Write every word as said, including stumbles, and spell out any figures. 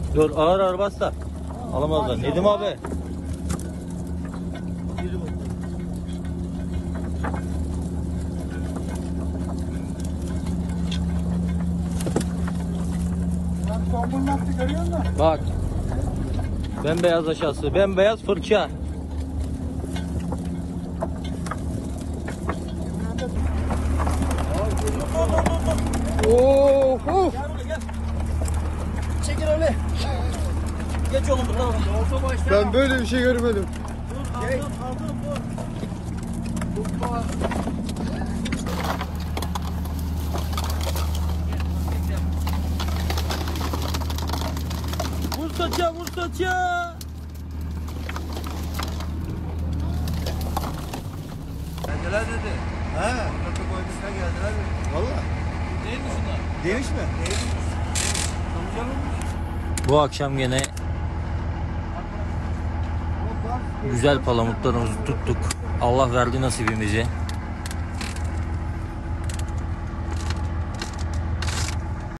Dur ağır ağır bas da. Alamazlar. Nedim abi. Tombul nasıl görüyor musun? Bak. Bembeyaz aşağısı. Bembeyaz fırça. Oh, oh. Gel buraya gel. Çekil öyle. Geç oğlum buradan. Olsa başla. Ben böyle bir şey görmedim. Dur aldım aldım dur. Hoppa. Vur saça, vur saça. Geldiler dedi. He. Köpek oyuncusundan geldiler dedi. Valla. Değil mi şunlar? Geniş mi? Değil. Solucan olmuş. Bu akşam gene güzel palamutlarımızı tuttuk. Allah verdi nasibimizi.